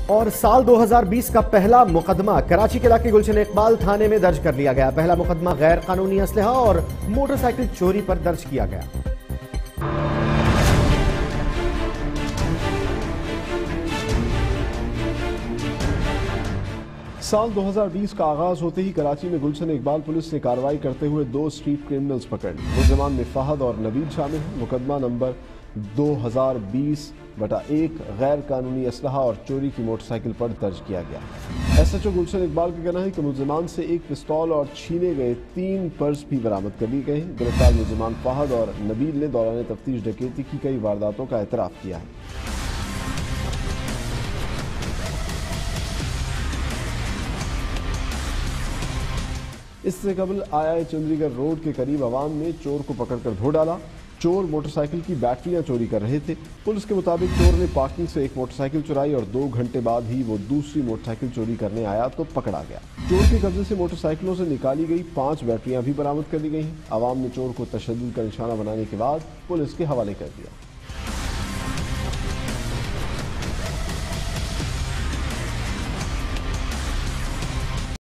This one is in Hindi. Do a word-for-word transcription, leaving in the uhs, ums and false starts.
और साल दो हज़ार बीस का पहला मुकदमा कराची के इलाके गुलशन इकबाल थाने में दर्ज कर लिया गया। पहला मुकदमा गैर कानूनी असलहा और मोटरसाइकिल चोरी पर दर्ज किया गया। साल दो हज़ार बीस का आगाज होते ही कराची में गुलशन इकबाल पुलिस ने कार्रवाई करते हुए दो स्ट्रीट क्रिमिनल्स पकड़ लिए। मुलजमान में फहद और नवीद शामिल हैं। मुकदमा नंबर दो हज़ार बीस बटा एक गैर कानूनी असलहा और चोरी की मोटरसाइकिल पर दर्ज किया गया। S H O Gulshan Iqbal का कहना है कि मुलजमान से एक पिस्तौल और छीने गए तीन पर्स भी बरामद कर लिए गए हैं। गिरफ्तार मुलजमान फहद और नवीद ने दौरान तफ्तीश डकैती की कई वारदातों का एतराफ किया है। इससे कबल आया चंद्रीगढ़ रोड के करीब अवाम ने चोर को पकड़कर धो डाला। चोर मोटरसाइकिल की बैटरियां चोरी कर रहे थे। पुलिस के मुताबिक चोर ने पार्किंग से एक मोटरसाइकिल चुराई और दो घंटे बाद ही वो दूसरी मोटरसाइकिल चोरी करने आया तो पकड़ा गया। चोर के कब्जे से मोटरसाइकिलों से निकाली गई पांच बैटरियां भी बरामद कर ली गई हैं। अवाम ने चोर को तशद्दुद का निशाना बनाने के बाद पुलिस के हवाले कर दिया।